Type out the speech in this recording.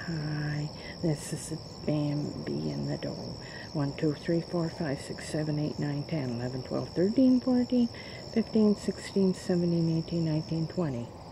Hi, this is the Bambi in the dough. 1, 2, 3, 4, 5, 6, 7, 8, 9, 10, 11, 12, 13, 14, 15, 16, 17, 18, 19, 20.